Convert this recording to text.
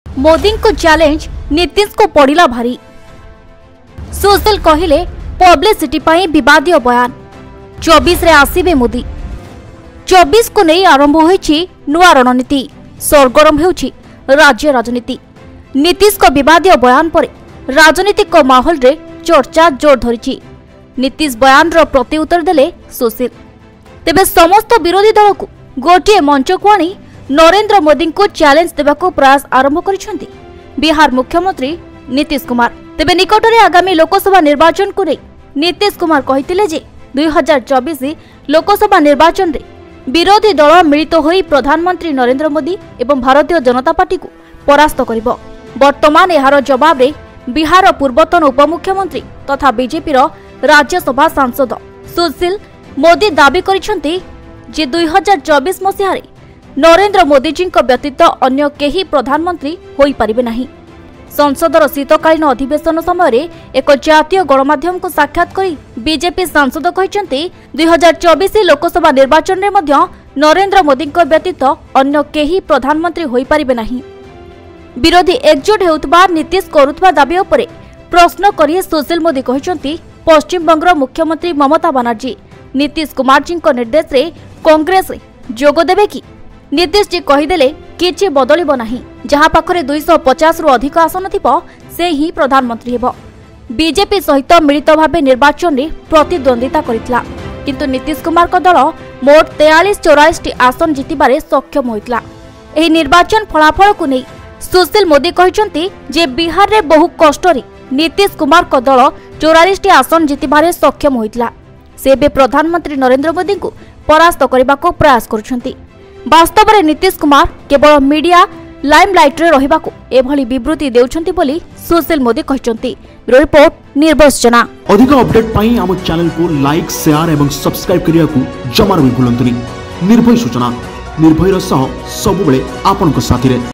मोदी को चैलेंज नीतीश को पड़िला भारी। सुशील कहिले पब्लिसिटी पाई विवादीय बयान 24 रे आसीबे मोदी। 24 को नहीं आरंभ होईछि नुआ रणनीति। सरगरम हेउछि राज्य राजनीति। नीतीश को विवादीय बयान पर राजनीतिक माहौल रे चर्चा जोर धरिछि। नीतीश बयान रो प्रत्युत्तर देले सुशील। तेबे समस्त विरोधी दल को गोटे मंच को आनी नरेंद्र मोदी को चैलेंज देबाको प्रयास आरंभ करिसेंती बिहार मुख्यमंत्री नीतीश कुमार। तेबे निकटरे आगामी लोकसभा निर्वाचन को नहीं नीतीश कुमार कहिथिले जे 2024 लोकसभा निर्वाचन रे विरोधी दल मिलित होई प्रधानमंत्री नरेंद्र मोदी एवं भारतीय जनता पार्टी को परास्त करिबो। वर्तमान एहार जवाब रे बिहार पूर्वतन उपमुख्यमंत्री तथा बीजेपी राज्यसभा सांसद सुशील मोदी दाबी करिसेंती जे 2024 मसीह रे नरेंद्र मोदी जी व्यतीत अन्य केही प्रधानमंत्री होई परिबे नाही। संसदर शीतकालीन अधिवेशन समय एक जातीय गणमाध्यम को साक्षात करी बीजेपी सांसद कहिसेंती 2024 लोकसभा निर्वाचन रे मध्य नरेंद्र मोदी व्यतीत अन्य केही प्रधानमंत्री होई परिबे नाही। विरोधी एकजुट हेउतबा नीतीश करुतबा दाबी उपरे प्रश्न करी सुशील मोदी कहिसेंती पश्चिम बंगर मुख्यमंत्री ममता बनर्जी नीतीश कुमार जी निर्देश रे कांग्रेस जोग देबे कि। नीतीश जी कहिदेले किछि बदलिबो नाही। जहा पाखरे 250 रु अधिक आसन थिबो से ही प्रधानमंत्री हेबो। बीजेपी सहित मिलित भावे निर्वाचन रे प्रतिद्वंदिता करितला किंतु नीतीश कुमार को दल मोट 43-44 आसन जितिबारे सक्षम होइतला। एही निर्वाचन फलाफल को नै सुशील मोदी कहिसेंती जे बिहार रे बहु कष्ट रे नीतीश कुमार को दल 44 आसन जितिबारे सक्षम होइतला। से बे प्रधानमंत्री नरेंद्र मोदी को परास्त करबा को प्रयास करुछंती। वास्तव में नीतीश कुमार केवल मीडिया लाइमलाइट रे रहिबा को एभली विवृत्ति देउछंती बोली सुशील मोदी कहिसंती। Bureau report Nirbhay Jena. अधिक अपडेट पाई हम चैनल को लाइक शेयर एवं सब्सक्राइब करिया को जमार भी भूलंतुनी। निर्भय सूचना निर्भयर सह सब बेले आपन को साथी रे।